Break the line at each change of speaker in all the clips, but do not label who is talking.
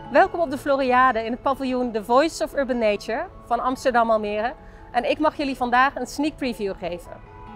Welkom op de Floriade in het paviljoen The Voice of Urban Nature van Amsterdam Almere. En ik mag jullie vandaag een sneak preview geven.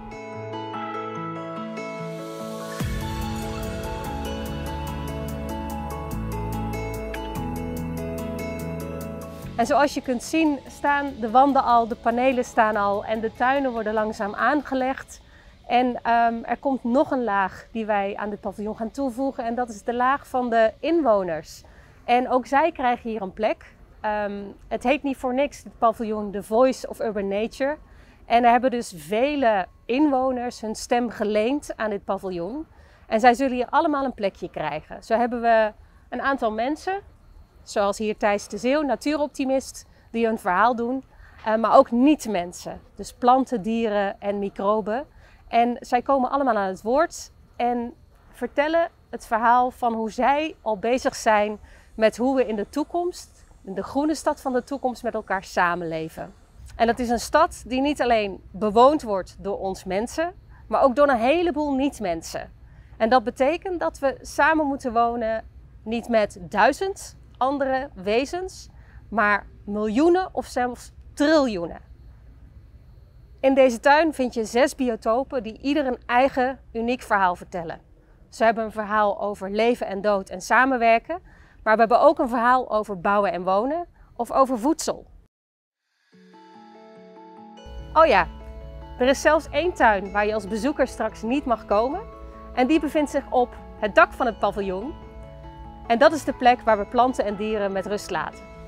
En zoals je kunt zien staan de wanden al, de panelen staan al en de tuinen worden langzaam aangelegd. En er komt nog een laag die wij aan dit paviljoen gaan toevoegen en dat is de laag van de inwoners. En ook zij krijgen hier een plek. Het heet niet voor niks het paviljoen The Voice of Urban Nature. En er hebben dus vele inwoners hun stem geleend aan dit paviljoen. En zij zullen hier allemaal een plekje krijgen. Zo hebben we een aantal mensen, zoals hier Thijs de Zeeuw, natuuroptimist, die hun verhaal doen. Maar ook niet-mensen, dus planten, dieren en microben. En zij komen allemaal aan het woord en vertellen het verhaal van hoe zij al bezig zijn met hoe we in de toekomst, in de groene stad van de toekomst, met elkaar samenleven. En dat is een stad die niet alleen bewoond wordt door ons mensen, maar ook door een heleboel niet-mensen. En dat betekent dat we samen moeten wonen, niet met 1000 andere wezens, maar miljoenen of zelfs triljoenen. In deze tuin vind je 6 biotopen die ieder een eigen uniek verhaal vertellen. Ze hebben een verhaal over leven en dood en samenwerken, maar we hebben ook een verhaal over bouwen en wonen of over voedsel. Oh ja, er is zelfs één tuin waar je als bezoeker straks niet mag komen en die bevindt zich op het dak van het paviljoen. En dat is de plek waar we planten en dieren met rust laten.